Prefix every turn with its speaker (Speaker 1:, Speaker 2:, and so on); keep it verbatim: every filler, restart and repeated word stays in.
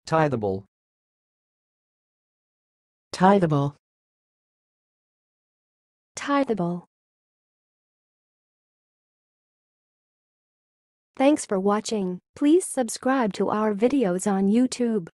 Speaker 1: Tithable.
Speaker 2: Tithable.
Speaker 3: Tithable. Thanks for watching. Please subscribe to our videos on YouTube.